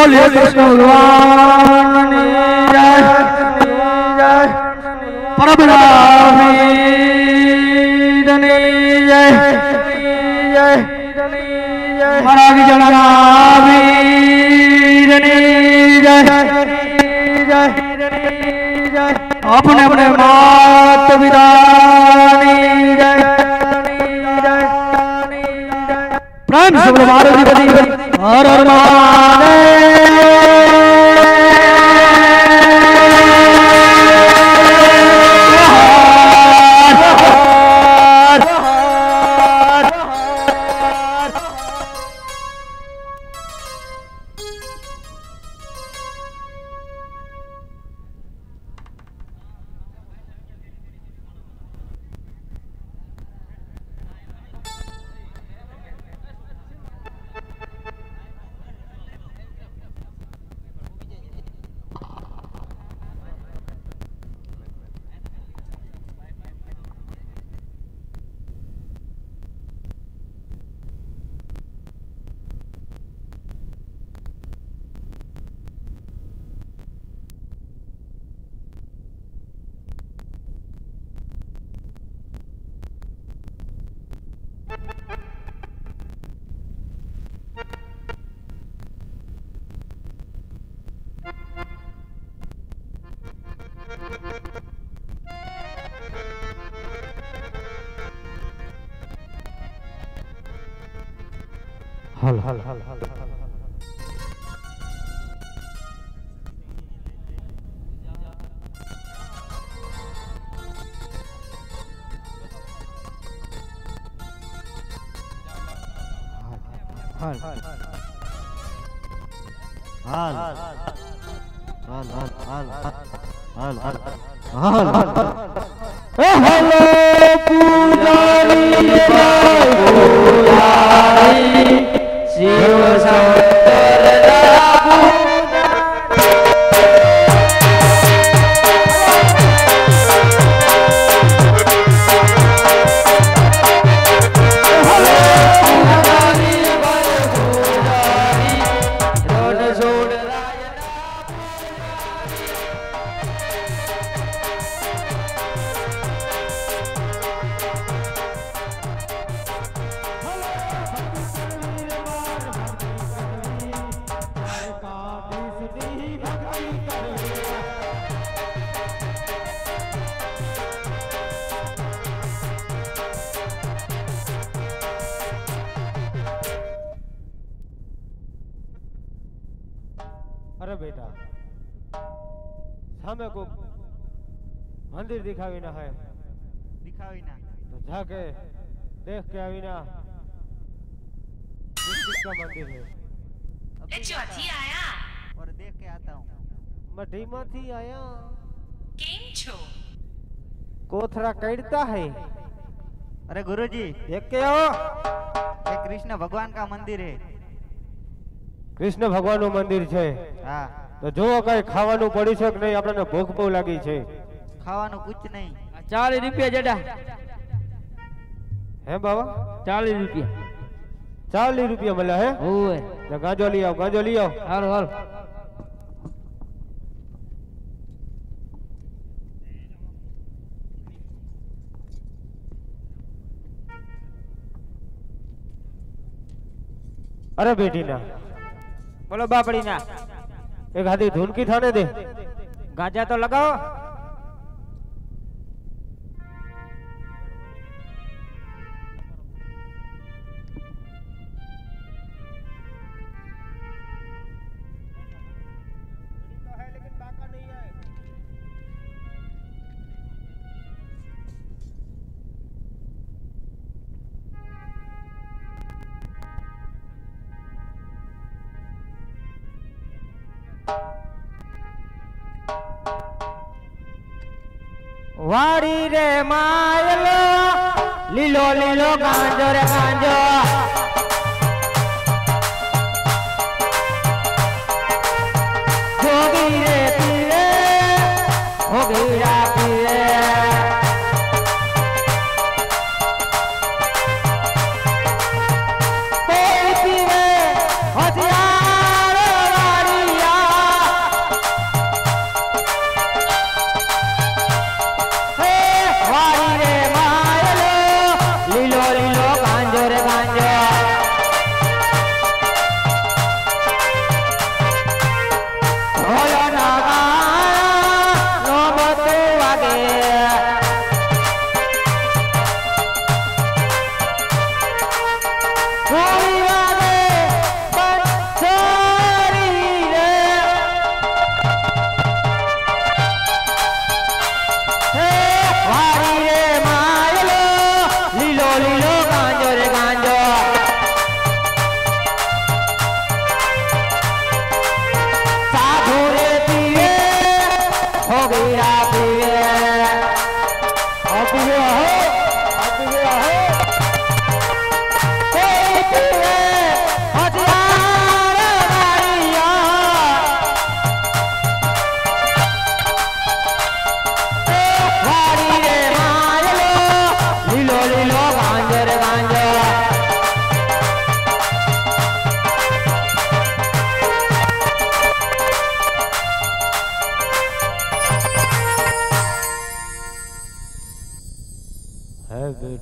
बोलिए कृष्ण भगवान जय जय परब्रह्म जय जय महाराज जनावीर जय जय अपने अपने मात पिता जय जय प्रेम से मारुति गति हर हर हल हल हल हल हल हेलो पुजारी शिव शंकर अरे बेटा सामे को मंदिर दिखावी ना है तो जाके देख के आवी ना किसका मंदिर है चौथी आया और देख के आता हूँ मैं ढीमा थी आया केम छो कोथरा कैडता है अरे गुरुजी देख के आओ ये कृष्ण भगवान का मंदिर है कृष्ण भगवान નું મંદિર છે हाँ તો જો કઈ ખાવાનું પડી છે કે નહીં આપણને ભૂખ બહુ લાગી છે ખાવાનું कुछ नहीं 40 રૂપિયા જડા હે બાબા 40 રૂપિયા 40 રૂપિયા મળે હે ઓય તો ગાંજો લઈ આવો હાલો હાલો अरे बेटी ना बोलो बापड़ी ना एक हाथी धुन की थाने दे गाजा तो लगाओ वाड़ी रे मायलो लीलो लीलो गांजो रे गांजो जोगी रे पीरे होगीरा पीरे कोई पीरे होशियार वाड़ी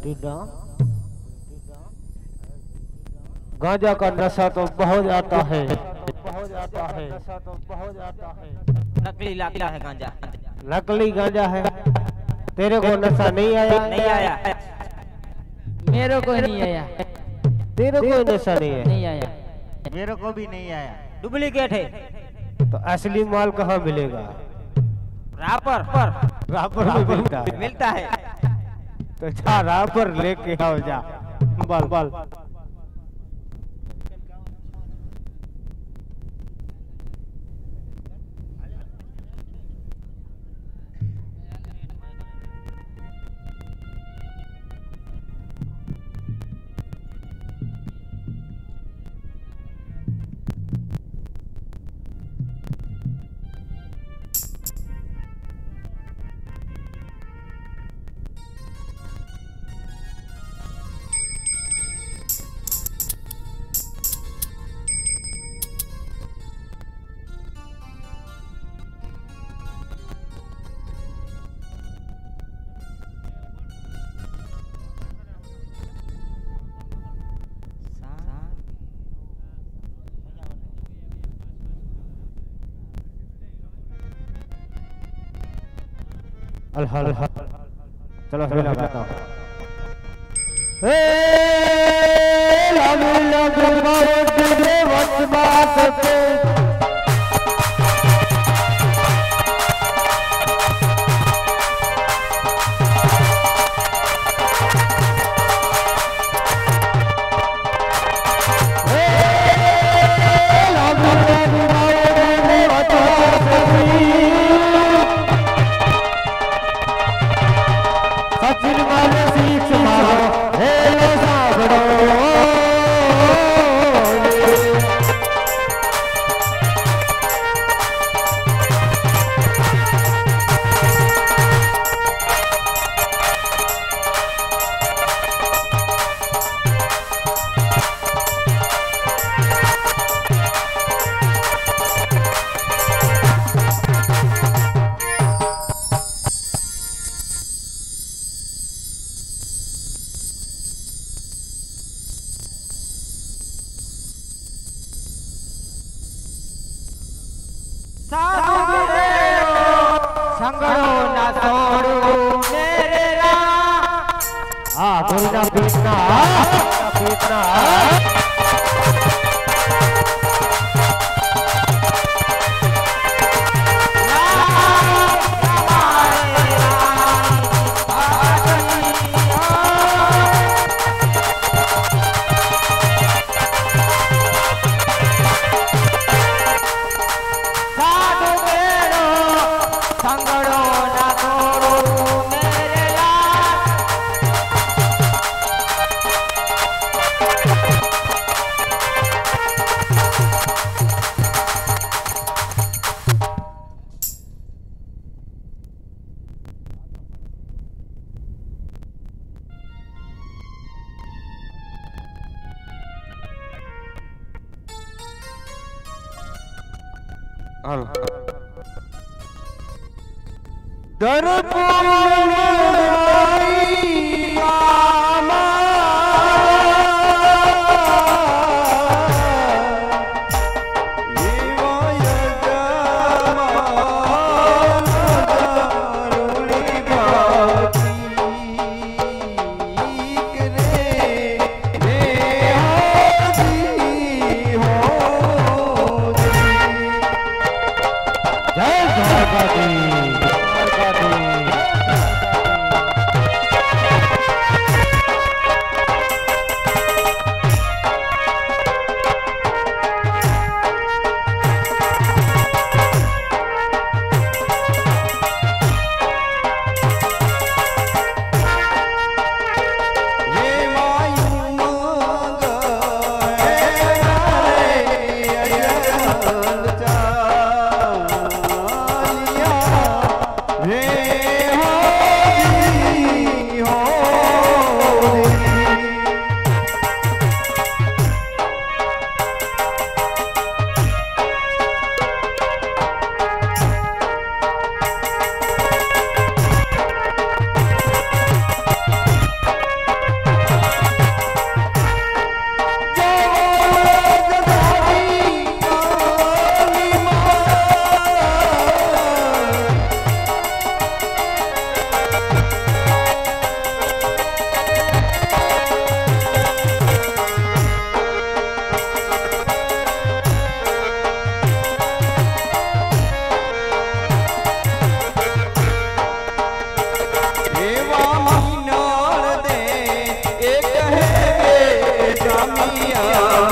गांजा का नशा तो बहुत आता है। नकली लगता है गांजा। नकली गांजा है। तेरे को नशा नहीं आया? नहीं आया, मेरे को नहीं आया। तेरे को नशा नहीं है? नहीं आया, मेरे को भी नहीं आया। डुप्लीकेट है। तो असली माल कहाँ मिलेगा? रापर रापर में मिलता है। मिलता है। तो जा रापर लेके आओ, जा। बल अल्हल चलो फिर लगाता हूँ। संगड़ो ना छोड़ू मेरे राम। गुरु ना पीटना, पीटना।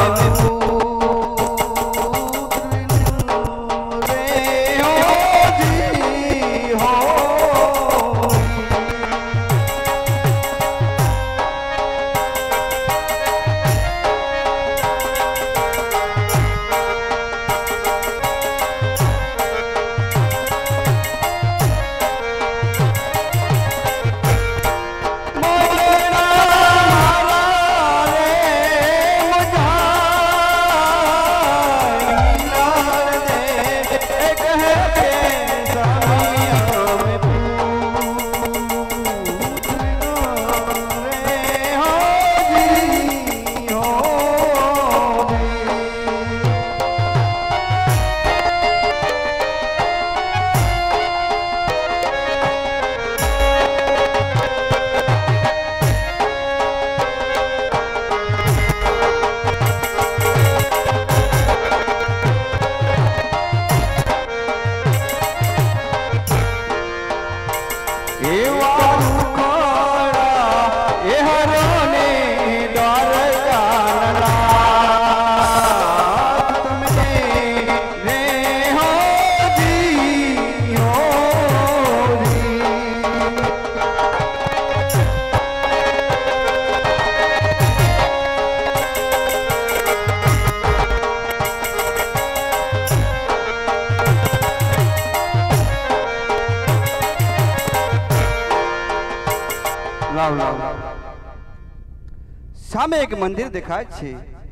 સામે એક મંદિર દેખાય છે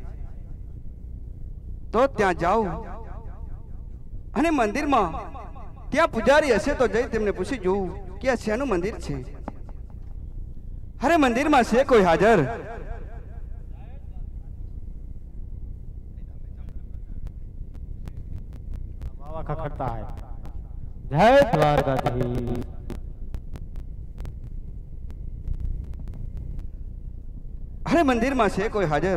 તો ત્યાં જાઉં અને મંદિરમાં ત્યાં પૂજારી હશે તો જઈ તેમને પૂછી જોઉં કે આ શેનું મંદિર છે. અરે મંદિરમાં છે કોઈ હાજર? बाबा का करता है. जय द्वारकाधीश. अरे मंदिर में से कोई हाजर?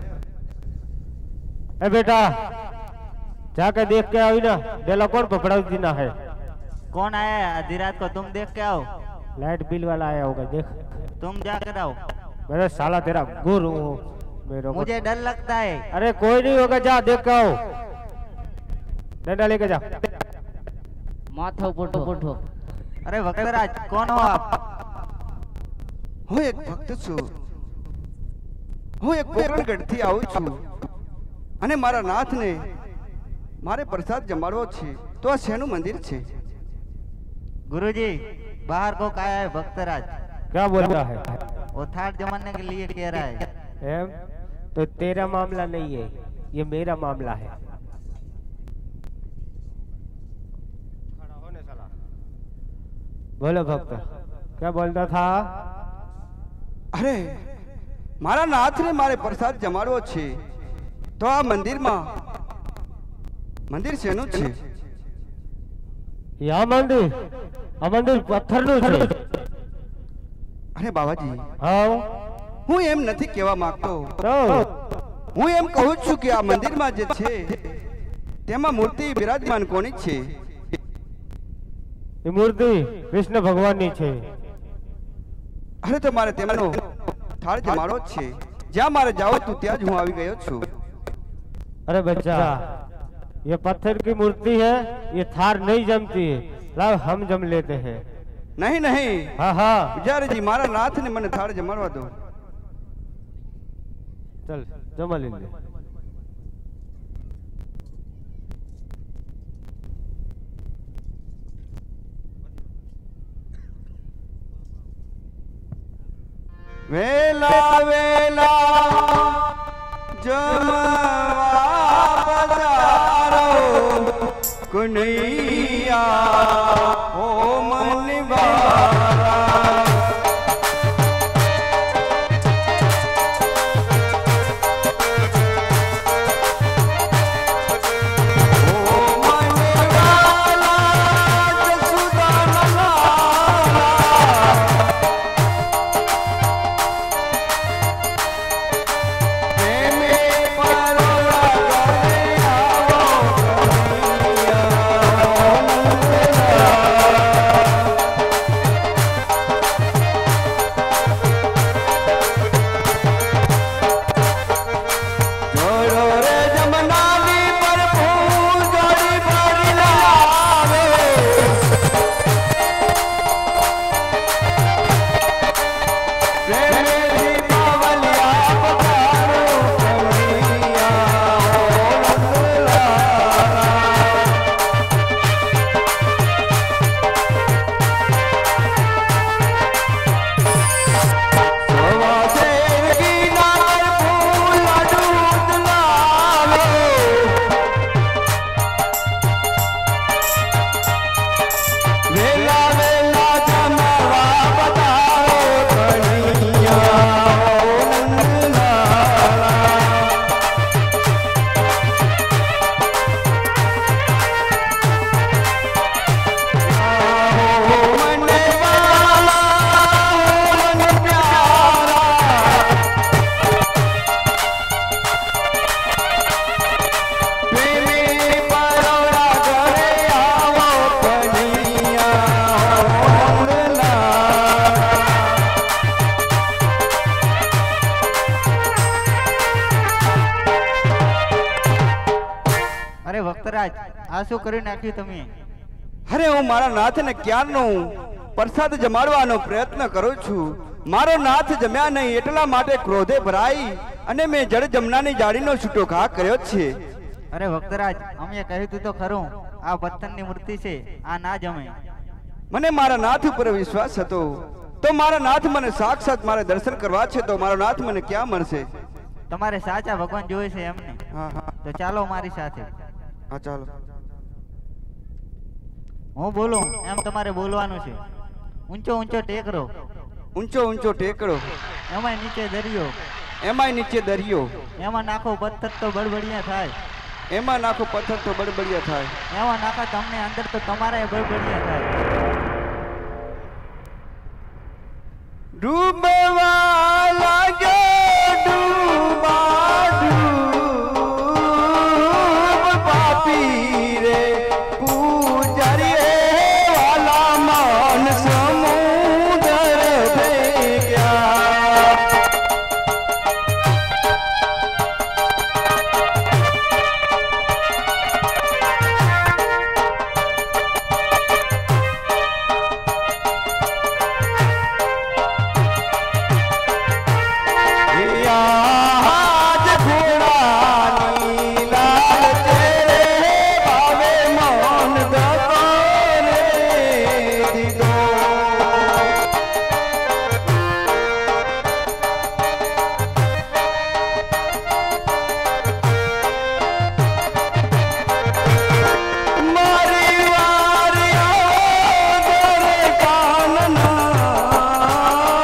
ए बेटा जाके देख के आओ ना, डेला कौन पकड़ा देना है. कौन आया है आधी रात को? तुम देख के आओ. लाइट बिल वाला आया होगा, देख. तुम जाकर आओ. मेरे साला तेरा गुरु हूँ. मुझे डर लगता है. अरे कोई नहीं होगा, जा देख के आओ. डंडा लेके जा. माथा पुठो पुठो. अरे भक्तराज कौन हो आप? હું એક ભક્ત છું. હું એક પોકરણગઢથી આવું છું અને મારા નાથને મારે પ્રસાદ જમાડવો છે. તો આ શેનું મંદિર છે? गुरुजी बाहर को आया है भक्तराज. क्या बोल रहा है? वो थाट जमाने के लिए कह रहा है. एम? तो तेरा मामला नहीं है, ये मेरा मामला है. बोलो भक्त, क्या बोलता था? अरे मारा नाथने मारे प्रसाद जमाड़વો છે તો આ મંદિરમાં મંદિર શેનું છે? या मंदिर पत्थरનું છે. અરે બાવાજી, હા હું એમ નથી કહેવા માંગતો. હું એમ કહું છું કે આ મંદિરમાં જે છે તેમાં મૂર્તિ બિરાજમાન કોની છે? ये मूर्ति कृष्ण भगवान ની છે. अरे तो मारे तेमनो थाળ जमाड़ो छे. ज्यां मारे जाओ तू त्यां ज हूँ आवी गयो छूं. अरे बच्चा, ये पत्थर की मूर्ति है, ये थार नहीं जमती है. लाओ हम जम लेते हैं. नहीं नहीं, हाँ हाँ पुजारी जी मारा नाथ ने मने थाળ जमाड़वा दो. चल जमा ले ले. वेला वेला जमवा पधारो कन्हैया ओ मनवारा. ભક્તરાજ આ શું કરી નાખ્યું તમે? અરે હું મારા નાથને ક્યારનો પ્રસાદ જમાડવાનો પ્રયત્ન કરું છું. મારો નાથ જમ્યા નહીં એટલા માટે ક્રોધે ભરાઈ અને મેં જળ જમનાની જાળીનો છૂટો ઘા કર્યો છે. અરે ભક્તરાજ અમે કહ્યું તું તો ખરું, આ પથ્થરની મૂર્તિ છે, આ ના જમે. મને મારા નાથ ઉપર વિશ્વાસ હતો તો મારા નાથ મને સાક્ષાત મારે દર્શન કરવા છે તો મારો નાથ મને ક્યાં મળશે? તમારે સાચા ભગવાન જોવે છે એમને? હા હા તો ચાલો મારી સાથે. હા ચાલો. હું બોલું એમ તમારે બોલવાનું છે. ઊંચો ઊંચો ટેકરો, ઊંચો ઊંચો ટેકડો, એમાં નીચે દરિયો, એમાંય નીચે દરિયો, એમાં નાખો પથ્થર તો બળબડિયા થાય, એમાં નાખો પથ્થર તો બળબડિયા થાય, એમાં નાખો તમને અંદર તો તમારા બળબડિયા થાય. ડૂબવા લાગે ડૂબા ડૂબ પાપી રે પૂજારી રે વાલા મન સમુદ્ર થઈ ગયા. આજ ઘોડાની લાલ ચેરે ભાવે મન દકોરે દીધો. મારી વારી આવો દરે કાનના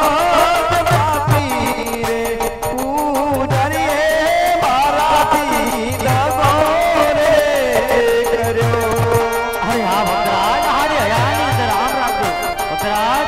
પાપી રે પૂજારી રે મારાથી દગો રે કર્યો. અરે હા ભક્તરાજ, હારે હયાની અંદર આમ રાખજો ભક્તરાજ.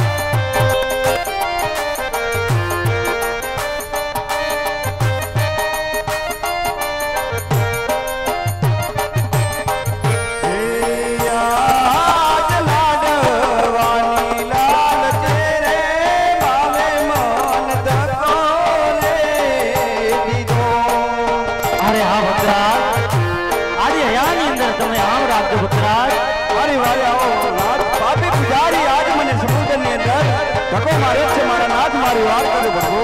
આજ લાડવાની લાલ ચેરે ભાવે મન દકો રે દીધો. અરે હા ભક્તરાજ, આજે હયાની અંદર તમે આમ રાખજો ભક્તરાજ. મારી વારે આવો નાથ પાપી પૂજારી આજ મને સમુદ્રની અંદર ધક્કો માર્યો છે. મારા નાથ મારી વાત કરો પ્રભુ.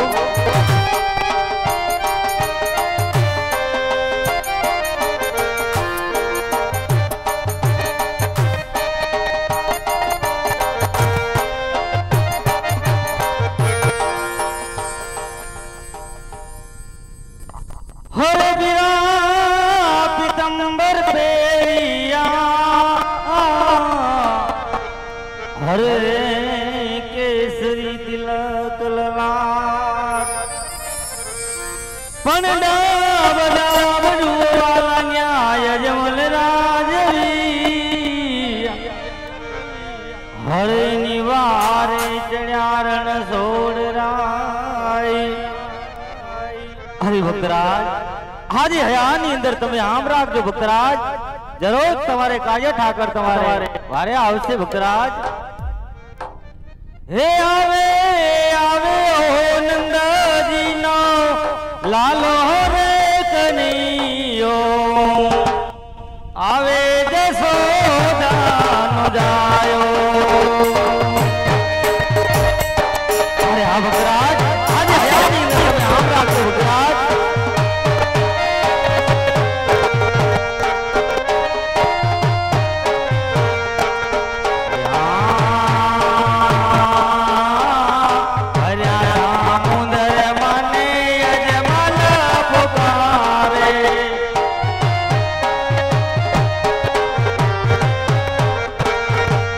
હરે બીરા પીતંબર પેરિયા, હરે કેસરી તિલક લલાટ, પણ ડાબ ડાબ જુવાલા ન્યાય જમલ રાજવી, હરે નિવારે ચણ્યારણ સોડ રાય. હરિ ભક્તરાજ, આજે હયાની અંદર તમે આમ રાખજો ભક્તરાજ. જરૂર તમારે કાર્ય ઠાકર તમારે વારે આવશે ભક્તરાજ. હે આવે આવે ઓ નંદજી નો લાલો રે કનૈયો, આવે જશોદાનો જાયો. અરે હા ભક્તરાજ, આજે હયાની અંદર તમે આમ રાખજો ભક્તરાજ. હે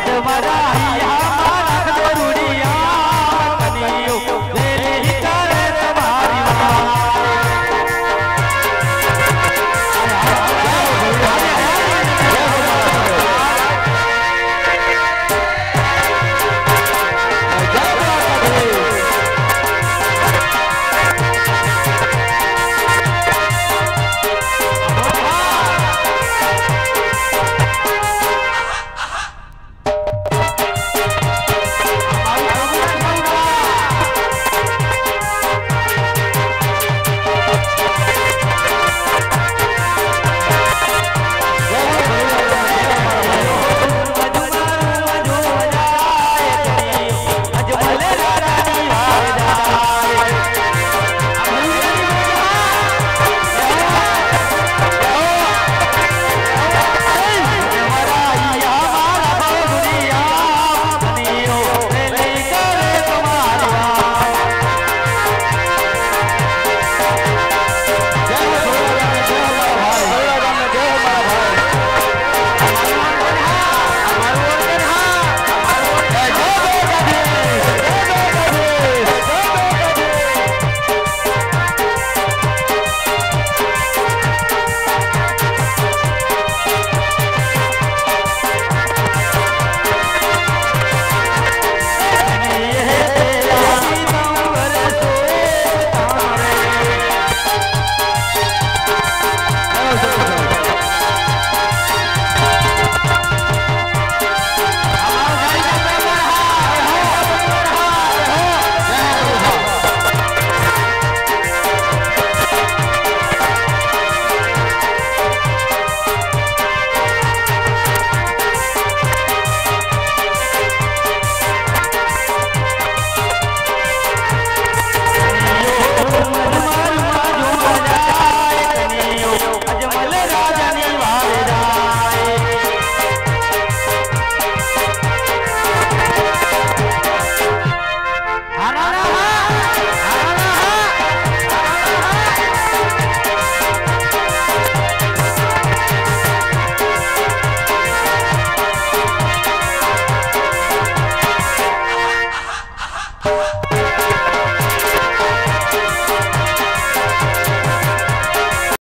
मारा